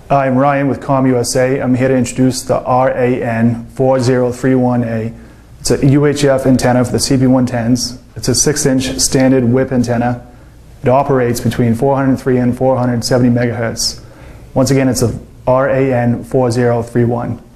I'm Ryan with CommUSA. I'm here to introduce the RAN4031A. It's a UHF antenna for the CP110s. It's a 6-inch standard whip antenna. It operates between 403 and 470 megahertz. Once again, it's a RAN4031.